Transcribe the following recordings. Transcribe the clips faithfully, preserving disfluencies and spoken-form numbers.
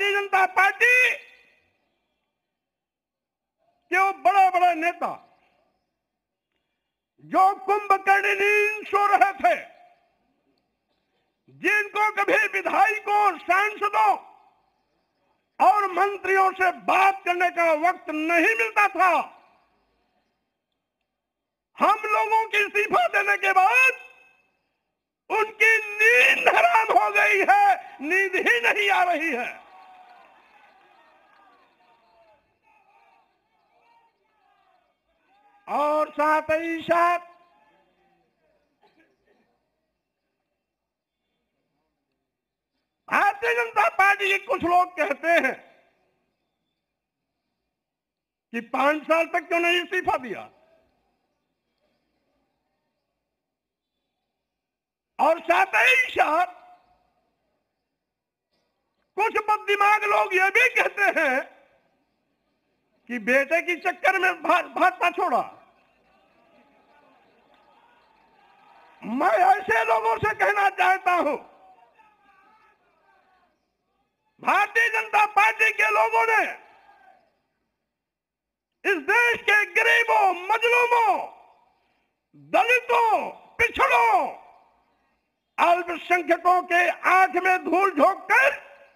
Bharatiya Janata party के वो बड़े बड़े नेता जो कुंभकर्ण नींद सो रहे थे, जिनको कभी विधायकों, सांसदों और मंत्रियों से बात करने का वक्त नहीं मिलता था, हम लोगों के इस्तीफा देने के बाद उनकी नींद हराम हो गई है, नींद ही नहीं आ रही है। और साथ ही साथ भारतीय जनता पार्टी के कुछ लोग कहते हैं कि पांच साल तक क्यों नहीं इस्तीफा दिया, और साथ ही साथ कुछ बददिमाग लोग ये भी कहते हैं कि बेटे की चक्कर में भाजपा छोड़ा। मैं ऐसे लोगों से कहना चाहता हूं, भारतीय जनता पार्टी के लोगों ने इस देश के गरीबों, मजलूमों, दलितों, पिछड़ों, अल्पसंख्यकों के आंख में धूल झोंक कर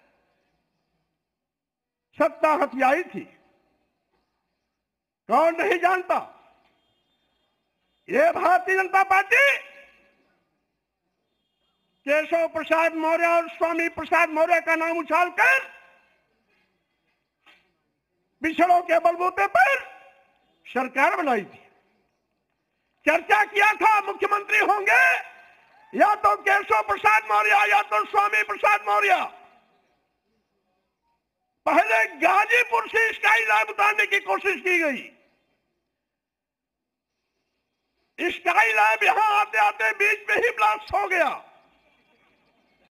सत्ता हथियाई थी। कौन नहीं जानता? ये भारतीय जनता पार्टी केशव प्रसाद मौर्य और स्वामी प्रसाद मौर्य का नाम उछालकर पिछड़ों के बलबूते पर सरकार बनाई थी। चर्चा किया था मुख्यमंत्री होंगे या तो केशव प्रसाद मौर्य या तो स्वामी प्रसाद मौर्य। पहले गाजीपुर से स्काई लैब उतारने की कोशिश की गई। स्काई लैब यहां आते आते बीच में ही ब्लास्ट हो गया।